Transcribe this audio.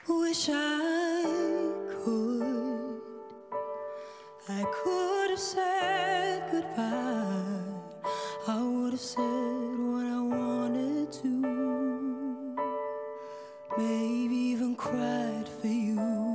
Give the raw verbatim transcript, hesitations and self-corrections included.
Wish I could, I could have said goodbye. I would have said what I wanted to, maybe even cried for you.